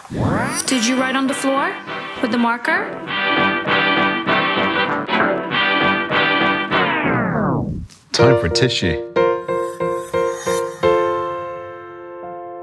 Did you write on the floor with the marker? Time for tissue.